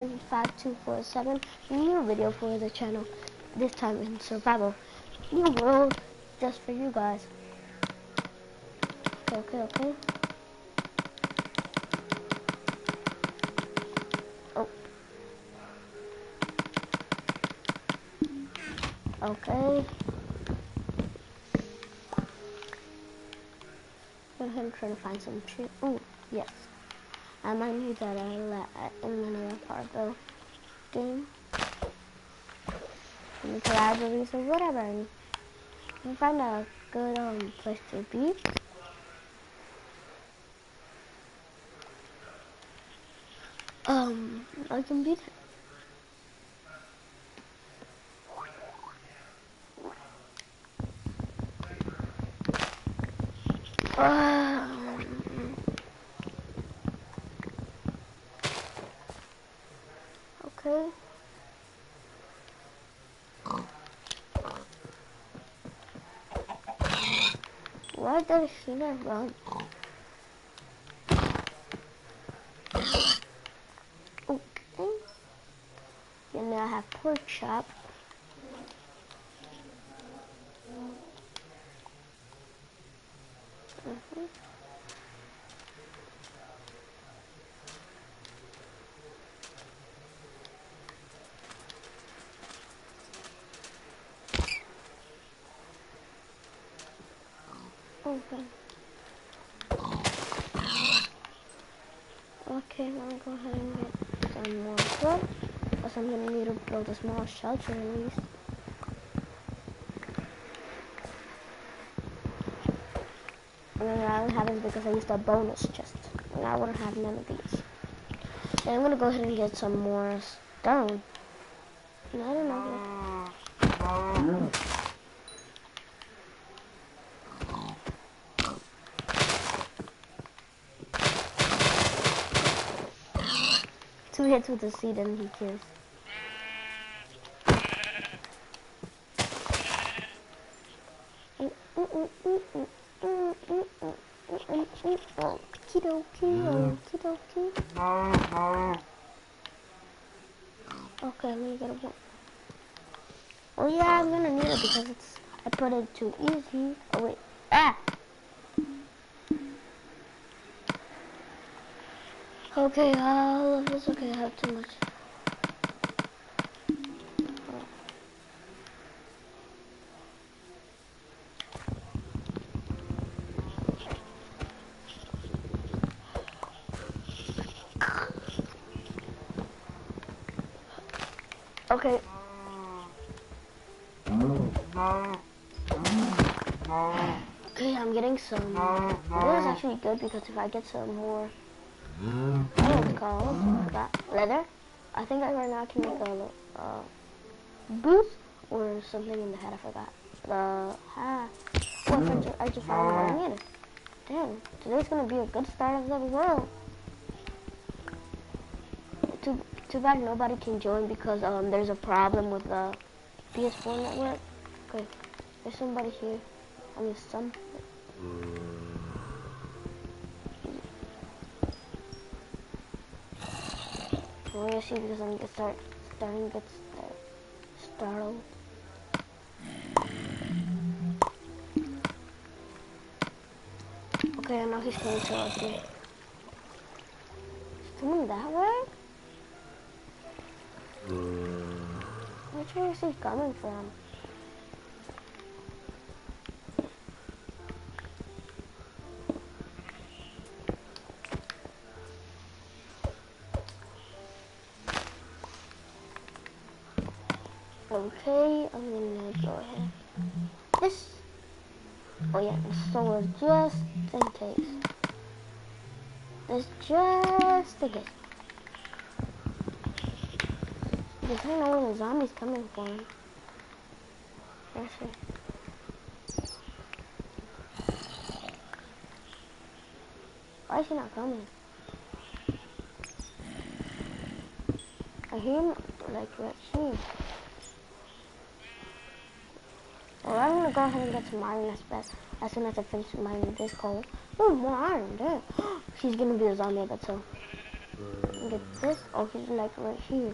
5247, new video for the channel, this time in survival. New world, just for you guys. Okay. Oh. Okay. Go ahead and try to find some tree. Oh, yes. I might need that in another part of the game. In the libraries or whatever. And you find a good place to be. I can beat it. Okay. Why does she not run? Okay. And now I have pork chop. Okay, I'm gonna go ahead and get some more wood. Plus I'm gonna need to build a small shelter at least. And then I don't have it because I used a bonus chest. And I wouldn't have none of these. And I'm gonna go ahead and get some more stone. And I don't know. Two hits with the seed and he kills. Okay, let me get a one. Oh yeah, I'm gonna need it because I put it too easy. Oh wait. Okay, it's okay, I have too much. Okay. Okay, I'm getting some. Wood is actually good because if I get some more, I don't know what it's called. That leather. I think right now I can make a boot or something in the head. I forgot. Oh, I just found what I needed. Damn, today's gonna be a good start of the world. Too bad nobody can join because there's a problem with the PS4 network. Okay, there's somebody here. I mean, some. Where is she? Because I'm starting to get startled. Okay, I know he's coming towards me. He's coming that way? Which way is he coming from? Okay, I'm gonna go ahead. This. Oh yeah, the sword just in case. This just in case. Because I don't know where the zombie's coming from. Let's see. Why is he not coming? I hear him like right here. Well, I'm gonna go ahead and get some iron as soon as I finish mining this coal. Oh, more iron, damn. She's gonna be a zombie, I bet so. And get this. Oh, he's like right here.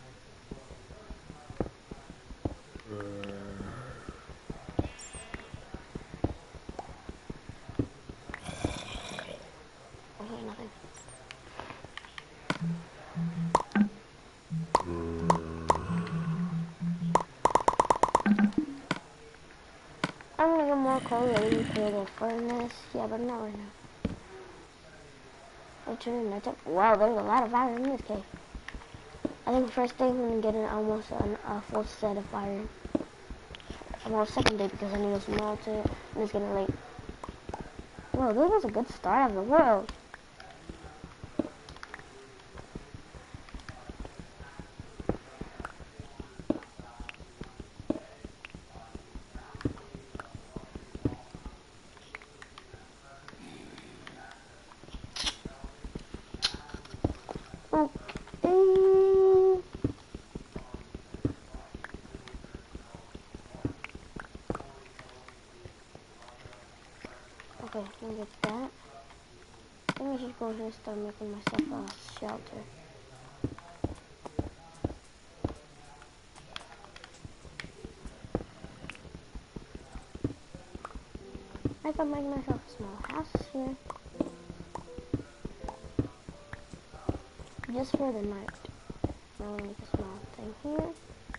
Oh, here's nothing. I'm gonna get more coal ready to create a furnace. Yeah, but not right now. I'll turn in nighttime. Wow, there's a lot of iron in this cave. I think the first day I'm gonna get almost a full set of iron. Well, second day because I need to smelt it, and it's getting late. Whoa, this was a good start of the world. Okay, let me get that. Let me just go ahead and start making myself a shelter. I can make myself a small house here. Just for the night. Now I'll make a small thing here.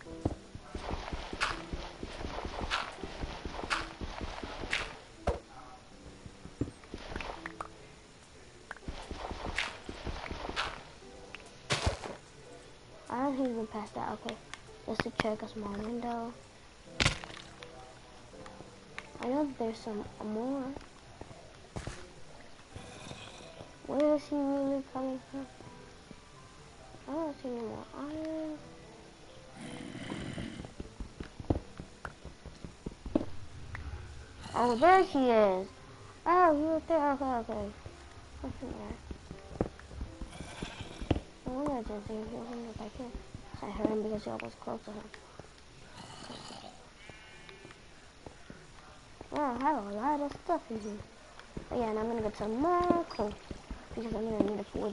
I don't think even past that. Okay, just to check a small window. I know that there's some more. Where is he really coming from? I don't see any more iron. Oh, there he is. Oh, he was there. Okay. What's in there? I wonder if there's anything back here. I heard him because I was close to him. Oh, I have a lot of stuff in here. But yeah, and I'm gonna get some more coal because I'm gonna need it for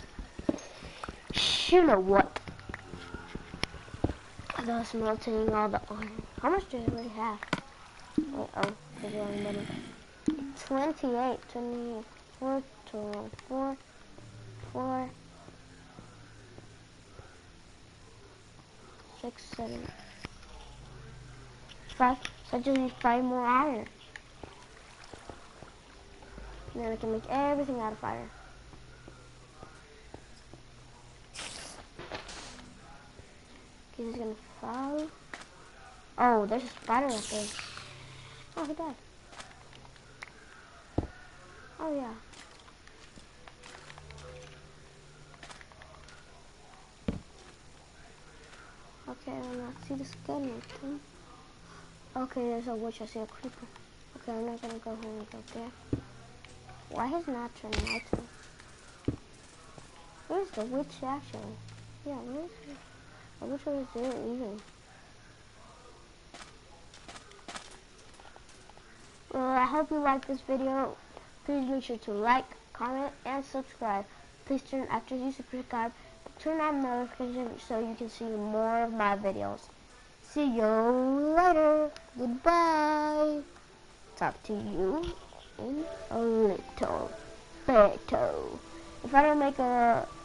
you know what? The smelting all the iron. How much do I already have? Wait, oh, there's only money. 28, 24, 4, 4, 6, 7, 5. So I just need 5 more iron. And then I can make everything out of fire. Okay, he's gonna fall. Oh, there's a spider up there. Oh, he died. Oh, yeah. Okay, I don't see the skeleton. Okay, there's a witch. I see a creeper. Okay, I'm not gonna go home and go there. Why has not turned nighttime? Where's the witch actually? Yeah, where is she? I wish I was there even. Well, I hope you liked this video. Please make sure to like, comment, and subscribe. Please after you subscribe, turn on notifications so you can see more of my videos. See you later. Goodbye. Talk to you in a little bit. If I don't make a